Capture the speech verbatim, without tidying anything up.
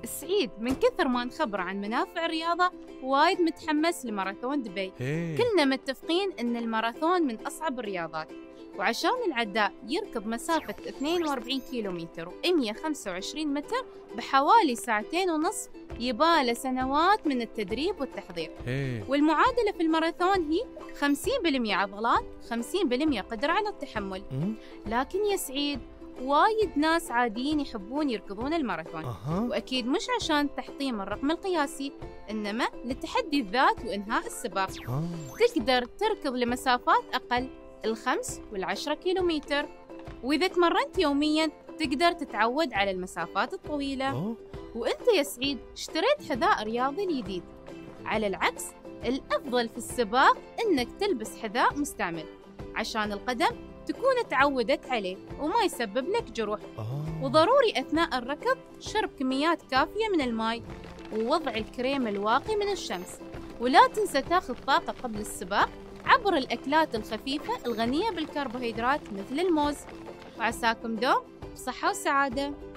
سعيد من كثر ما نخبر عن منافع الرياضة وايد متحمس لماراثون دبي. هي. كلنا متفقين إن الماراثون من أصعب الرياضات، وعشان العداء يركض مسافة اثنين وأربعين كيلومتر ومئة وخمسة وعشرين متر بحوالي ساعتين ونصف يباله سنوات من التدريب والتحضير. هي. والمعادلة في الماراثون هي خمسين بالمئة عضلات خمسين بالمئة قدرة على التحمل. مم. لكن يا سعيد وايد ناس عاديين يحبون يركضون الماراثون. أها. وأكيد مش عشان تحطيم الرقم القياسي، إنما لتحدي الذات وإنهاء السباق. آه. تقدر تركض لمسافات أقل، الخمس والعشرة كيلومتر، وإذا تمرنت يومياً تقدر تتعود على المسافات الطويلة. أوه. وإنت يا سعيد اشتريت حذاء رياضي جديد. على العكس، الأفضل في السباق إنك تلبس حذاء مستعمل عشان القدم تكون تعودت عليه وما يسبب لك جروح. آه. وضروري أثناء الركض شرب كميات كافية من الماء ووضع الكريم الواقي من الشمس. ولا تنسى تاخذ طاقة قبل السباق عبر الأكلات الخفيفة الغنية بالكربوهيدرات مثل الموز. وعساكم دوم بصحة وسعادة.